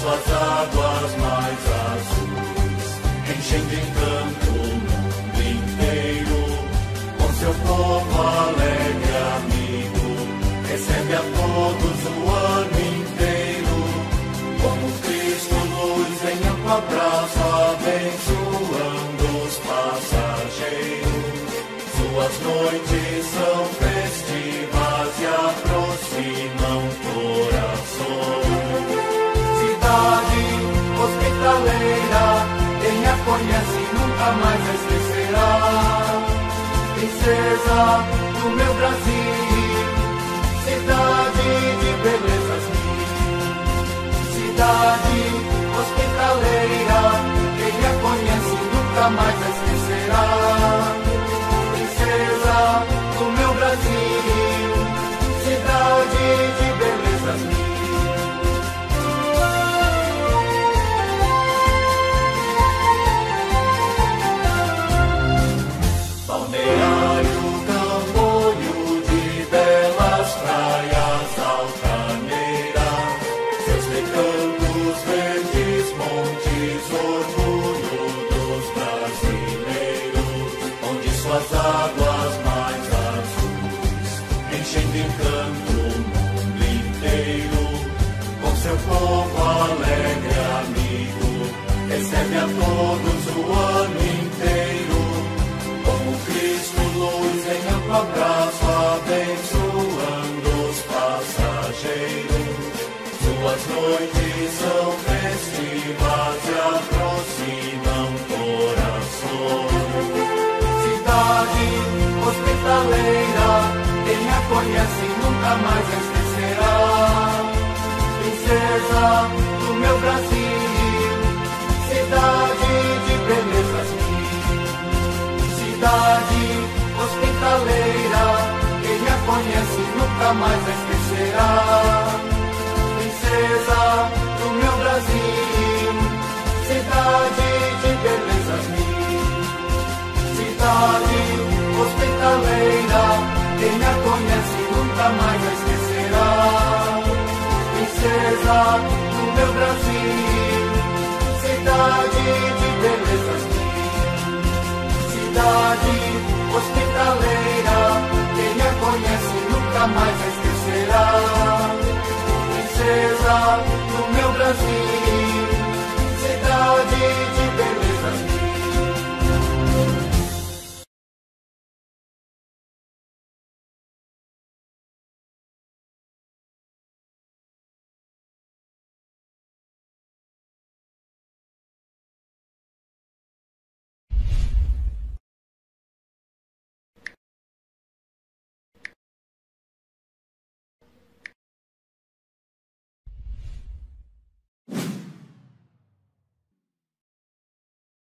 suas águas mais azuis, enchendo de encanto o mundo inteiro. Com seu povo alegre amigo, recebe a todos o ano inteiro. Como Cristo luz em amplo abraço, abençoando os passageiros. Suas noites são festivas e aproximam corações. Cidade hospitaleira, quem a conhece nunca mais a esquecerá. Princesa do meu Brasil, cidade de belezas mil. Cidade hospitaleira, quem a conhece nunca mais a esquecerá. Princesa do meu Brasil, cidade de belezas mil. Balneário Camboriú, de belas praias altaneiras, seus recantos verdes montes, orgulho dos brasileiros, onde suas águas mais azuis enchem de encanto o mundo inteiro. Com seu povo alegre amigo, recebe a todos o ano inteiro. Como Cristo luz em amplo abraço, abençoando os passageiros. Suas noites são festivas e aproximam corações. Cidade hospitaleira, quem a conhece nunca mais a esquecerá. Princesa do meu Brasil, cidade de belezas mil. Cidade hospitaleira, quem a conhece nunca mais a esquecerá. Princesa do meu Brasil, cidade de belezas mil. Cidade hospitaleira, quem a conhece nunca mais a esquecerá. Princesa do meu Brasil, cidade de belezas mil. Cidade hospitaleira, quem a conhece nunca mais a esquecerá.